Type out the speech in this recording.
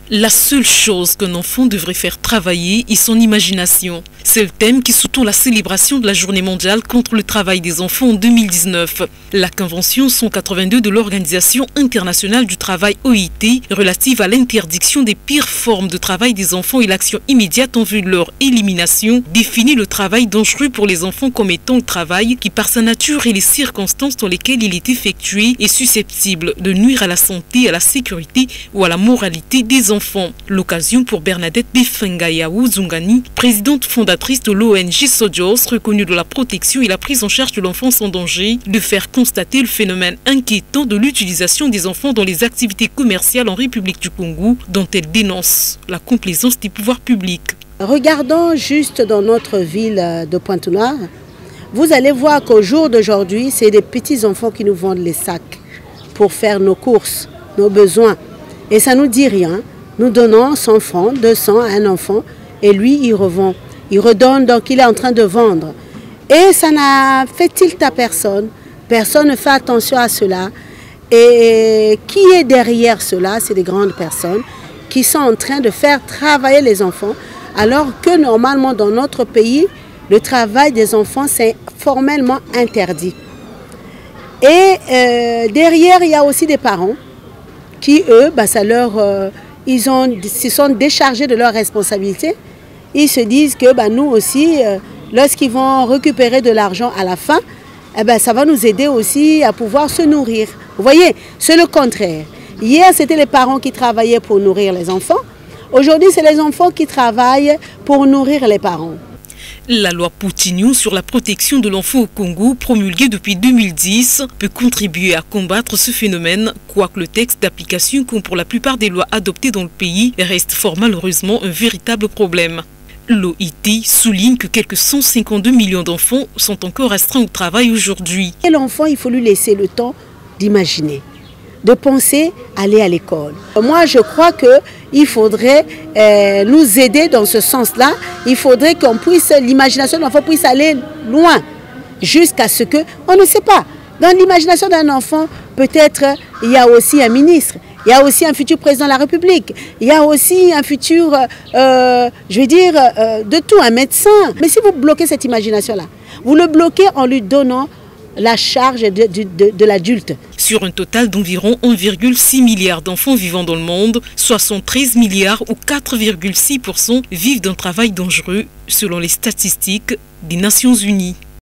La seule chose qu'un enfant devrait faire travailler est son imagination. C'est le thème qui sous-tend la célébration de la Journée mondiale contre le travail des enfants en 2019. La Convention 182 de l'Organisation internationale du travail OIT relative à l'interdiction des pires formes de travail des enfants et l'action immédiate en vue de leur élimination définit le travail dangereux pour les enfants comme étant le travail qui, par sa nature et les circonstances dans lesquelles il est effectué, est susceptible de nuire à la santé, à la sécurité ou à la moralité des enfants. L'occasion pour Bernadette Befengayaou Zungani, présidente fondatrice de l'ONG Sojos, reconnue de la protection et la prise en charge de l'enfance en danger, de faire constater le phénomène inquiétant de l'utilisation des enfants dans les activités commerciales en République du Congo, dont elle dénonce la complaisance des pouvoirs publics. Regardons juste dans notre ville de Pointe-Noire, vous allez voir qu'au jour d'aujourd'hui, c'est des petits enfants qui nous vendent les sacs pour faire nos courses, nos besoins. Et ça ne nous dit rien. Nous donnons 100 francs, 200 à un enfant et lui, il revend. Il redonne, donc il est en train de vendre. Et ça n'a fait tilt à personne. Personne ne fait attention à cela. Et qui est derrière cela? C'est des grandes personnes qui sont en train de faire travailler les enfants, alors que normalement dans notre pays, le travail des enfants, c'est formellement interdit. Et derrière, il y a aussi des parents qui, eux, ils se sont déchargés de leurs responsabilités. Ils se disent que nous aussi, lorsqu'ils vont récupérer de l'argent à la fin, ça va nous aider aussi à pouvoir se nourrir. Vous voyez, c'est le contraire. Hier, c'était les parents qui travaillaient pour nourrir les enfants. Aujourd'hui, c'est les enfants qui travaillent pour nourrir les parents. La loi Poutignon sur la protection de l'enfant au Congo, promulguée depuis 2010, peut contribuer à combattre ce phénomène, quoique le texte d'application, comme pour la plupart des lois adoptées dans le pays, reste fort malheureusement un véritable problème. L'OIT souligne que quelques 152 millions d'enfants sont encore restreints au travail aujourd'hui. L'enfant, il faut lui laisser le temps d'imaginer, de penser aller à l'école. Moi, je crois qu'il faudrait nous aider dans ce sens-là. Il faudrait qu'on puisse, l'imagination de l'enfant puisse aller loin, jusqu'à ce que, on ne sait pas. Dans l'imagination d'un enfant, peut-être il y a aussi un ministre, il y a aussi un futur président de la République, il y a aussi un futur, de tout, un médecin. Mais si vous bloquez cette imagination-là, vous le bloquez en lui donnant la charge de l'adulte. Sur un total d'environ 1,6 milliard d'enfants vivant dans le monde, 73 milliards ou 4,6% vivent d'un travail dangereux selon les statistiques des Nations Unies.